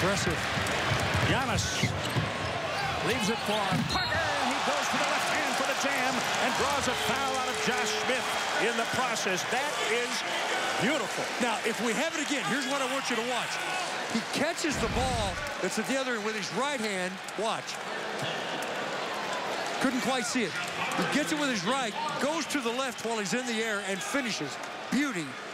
Impressive. Giannis leaves it for Parker. He goes to the left hand for the jam and draws a foul out of Josh Smith in the process. That is beautiful. Now, if we have it again, here's what I want you to watch. He catches the ball that's at the other end with his right hand. Watch. Couldn't quite see it. He gets it with his right, goes to the left while he's in the air, and finishes. Beauty.